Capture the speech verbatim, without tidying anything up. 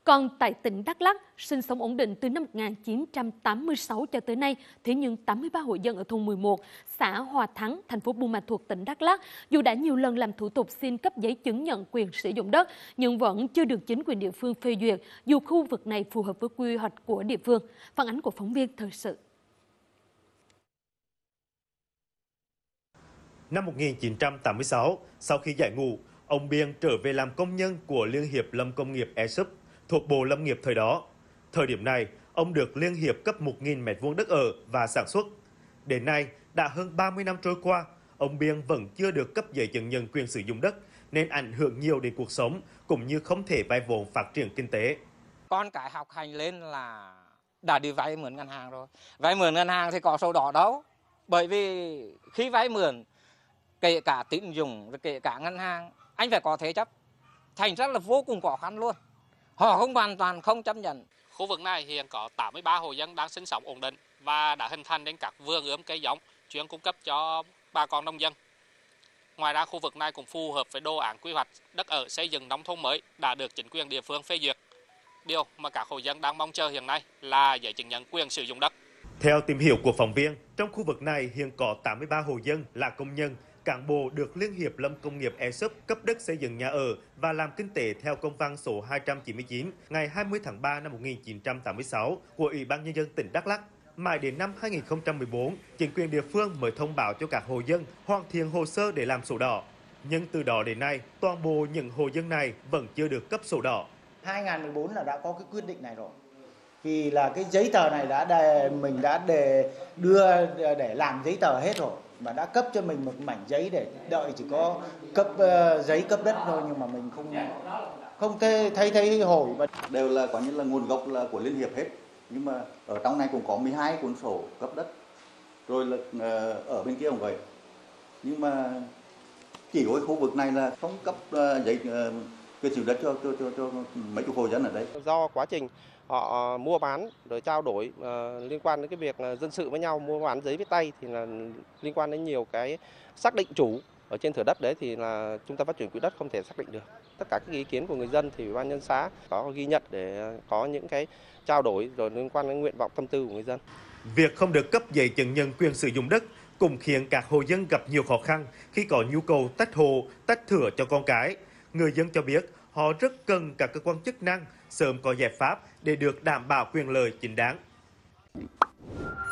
Còn tại tỉnh Đắk Lắk, sinh sống ổn định từ năm một nghìn chín trăm tám mươi sáu cho tới nay, thế nhưng tám mươi ba hộ dân ở thôn mười một, xã Hòa Thắng, thành phố Buôn Ma Thuột, tỉnh Đắk Lắk, dù đã nhiều lần làm thủ tục xin cấp giấy chứng nhận quyền sử dụng đất, nhưng vẫn chưa được chính quyền địa phương phê duyệt, dù khu vực này phù hợp với quy hoạch của địa phương. Phản ánh của phóng viên Thời sự. Năm một nghìn chín trăm tám mươi sáu, sau khi giải ngũ, ông Biên trở về làm công nhân của Liên hiệp Lâm công nghiệp e súp thuộc Bộ Lâm nghiệp thời đó. Thời điểm này, ông được Liên hiệp cấp một nghìn mét vuông đất ở và sản xuất. Đến nay, đã hơn ba mươi năm trôi qua, ông Biên vẫn chưa được cấp giấy chứng nhận quyền sử dụng đất, nên ảnh hưởng nhiều đến cuộc sống, cũng như không thể vay vốn phát triển kinh tế. Con cái học hành lên là đã đi vay mượn ngân hàng rồi. Vay mượn ngân hàng thì có sổ đỏ đâu. Bởi vì khi vay mượn, kể cả tín dụng, kể cả ngân hàng, anh phải có thế chấp. Thành ra là vô cùng khó khăn luôn. Họ không hoàn toàn không chấp nhận. Khu vực này hiện có tám mươi ba hộ dân đang sinh sống ổn định và đã hình thành nên các vườn ươm cây giống chuyên cung cấp cho bà con nông dân. Ngoài ra, khu vực này cũng phù hợp với đồ án quy hoạch đất ở xây dựng nông thôn mới đã được chính quyền địa phương phê duyệt. Điều mà các hộ dân đang mong chờ hiện nay là giấy chứng nhận quyền sử dụng đất. Theo tìm hiểu của phóng viên, trong khu vực này hiện có tám mươi ba hộ dân là công nhân, cán bộ được Liên hiệp Lâm công nghiệp e súp cấp đất xây dựng nhà ở và làm kinh tế theo công văn số hai trăm chín mươi chín ngày hai mươi tháng ba năm một nghìn chín trăm tám mươi sáu của Ủy ban Nhân dân tỉnh Đắk Lắk. Mãi đến năm hai nghìn không trăm mười bốn, chính quyền địa phương mới thông báo cho các hộ dân hoàn thiện hồ sơ để làm sổ đỏ. Nhưng từ đó đến nay, toàn bộ những hộ dân này vẫn chưa được cấp sổ đỏ. hai nghìn không trăm mười bốn là đã có cái quyết định này rồi. Vì là cái giấy tờ này đã đề, mình đã đề đưa để làm giấy tờ hết rồi, mà đã cấp cho mình một mảnh giấy để đợi chỉ có cấp uh, giấy cấp đất thôi, nhưng mà mình không không thấy thấy, thấy hồi và đều là có như là nguồn gốc là của Liên hiệp hết, nhưng mà ở trong này cũng có mười hai cuốn sổ cấp đất, rồi là uh, ở bên kia cũng vậy, nhưng mà chỉ có khu vực này là không cấp uh, giấy uh, quyền sử dụng đất cho, cho cho cho mấy chục hộ dân ở đây. Do quá trình họ mua bán rồi trao đổi uh, liên quan đến cái việc uh, dân sự với nhau, mua bán giấy viết tay thì là liên quan đến nhiều cái xác định chủ ở trên thửa đất đấy, thì là Trung tâm Phát triển Quỹ đất không thể xác định được. Tất cả các ý kiến của người dân thì Ủy ban nhân xã có ghi nhận để có những cái trao đổi rồi liên quan đến nguyện vọng tâm tư của người dân. Việc không được cấp giấy chứng nhận quyền sử dụng đất cũng khiến các hộ dân gặp nhiều khó khăn khi có nhu cầu tách hộ, tách thửa cho con cái. Người dân cho biết họ rất cần các cơ quan chức năng sớm có giải pháp để được đảm bảo quyền lợi chính đáng.